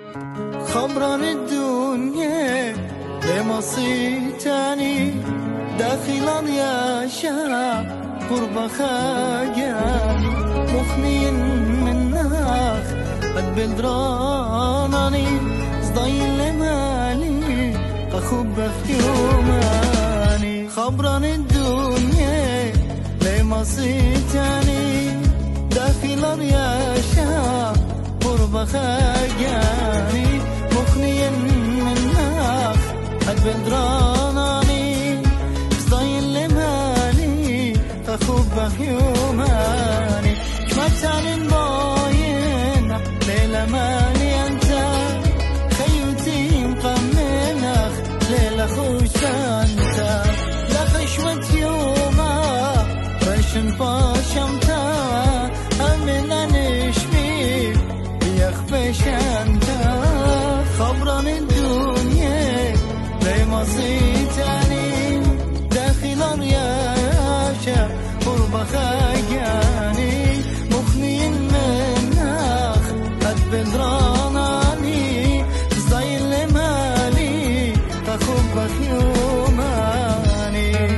خبران الدنيا لمصيتاني داخلا يا شاب قرب خاجان مخني من ناخ قد بلدراناني صداين لمالي قخب في يوماني خبران الدنيا لمصيتاني داخلا يا شاب قرب خاجاني مخني من ناخ قد بلدراناني صداين لمالي قخب في يوماني شمتان باين ليلة مالي أنت خيوتي مقمنخ ليلة خوش أنت لا خشمت يوما رشن باشمتا أمنا نشمي يخفش أنت خبران الدنيا لي مصيتاني داخل رياشة قرب خاجاني مخني مناخ قد بلدراناني صداين لمالي تخبك يوماني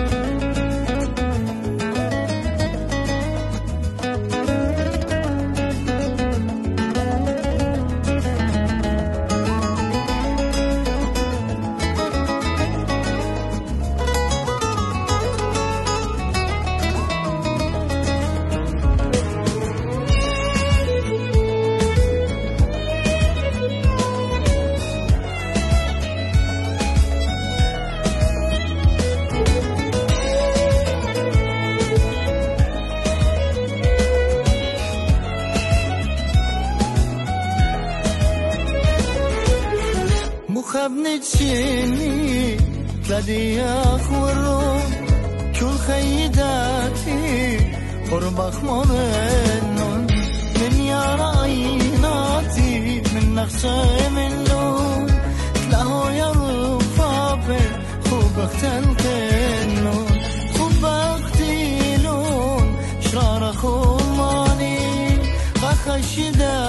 مخبني تشيني تلادي أخورو كل خيداتي قربك مرنون من يارا عيناتي من نخشة من لون تلاهو يا رفابي خوبك تلقنون خوبك تيلون شرار خماني خخشدا